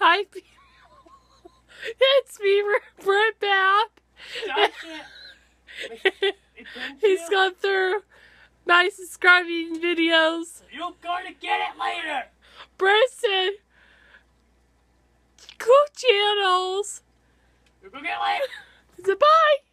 Hi, it's me, Brent Babb. He's gone through my subscribing videos. You're going to get it later. Briston, cool channels. You're going to get it later. Bye.